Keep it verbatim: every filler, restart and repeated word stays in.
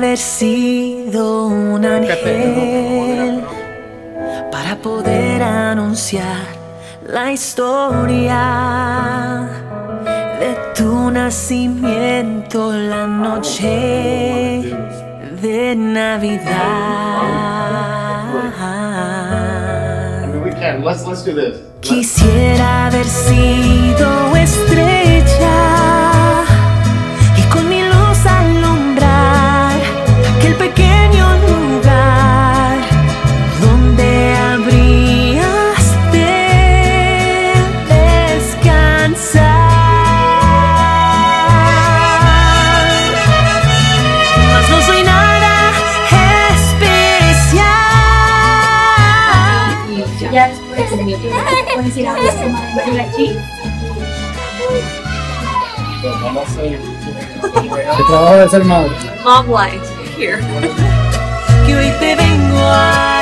haber sido un ángel para poder anunciar la historia de tu nacimiento, la noche de Navidad. Let's, let's do this. Quisiera haber sido estrella y con mi luz alumbrar aquel pequeño lugar donde habrías de descansar. Mas no soy nada especial. Ya después puedes ir a ver el aquí. El trabajo de ser madre. Mom life here. Que hoy te vengo a